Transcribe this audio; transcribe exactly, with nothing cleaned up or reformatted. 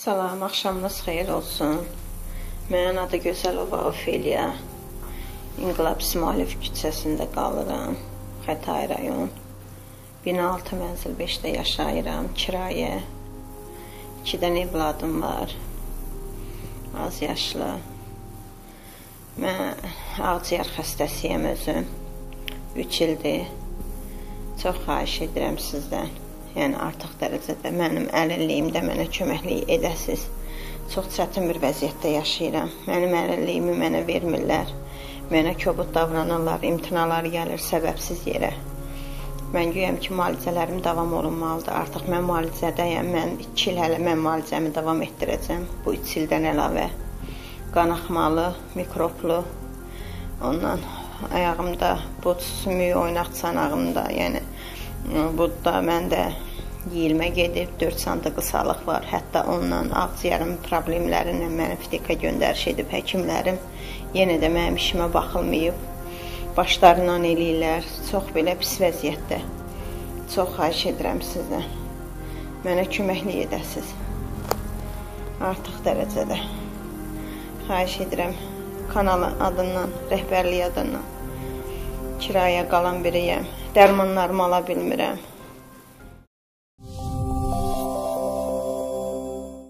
Salam, axşamınız xeyir olsun. Mənim adı Gözəlova Ofeliya. İnqilab İsmailov küçəsində qalıram. Xətai rayon. Bina altı mənzil beşdə yaşayıram, kirayə. İki dənə evladım var. Az yaşlı. Mən ağciyər xəstəsiyəm özüm. üç ildir. Çox xahiş edirəm sizdən. Yəni artıq dərəcədə mənim əlilliyimdə mənə köməklik edəsiz. Çox çətin bir vəziyyətdə yaşayıram. Mənim əlilliyimi mənə vermirlər. Mənə kobud davranırlar, imtinalar gəlir səbəbsiz yerə. Mən güyəm ki, müalicələrim davam olunmalıdır. Artıq mən müalicədəyəm. Mən iki il hələ mən müalicəmi davam etdirəcəm. Bu üç ildən əlavə. Qanaxmalı, mikroblu. Ondan ayağımda bud sümüyü oynaq çanağımda. Yəni budda məndə yeyilmə gedib, dörd santa qısalıq var. Hətta ondan ağciyərim problemlərinlə məni fidika göndəriş edib həkimlərim. Yenə də mənim işimə baxılmayıb. Başlarından eləyirlər. Çox belə pis vəziyyətdə. Çox xahiş edirəm sizdən. Mənə köməklik edəsiz. Artıq dərəcədə. Xahiş edirəm. Kanalın adından, rəhbərlik adından. Kiraya qalan biriyəm. Dərmanlarımı ala bilmirəm.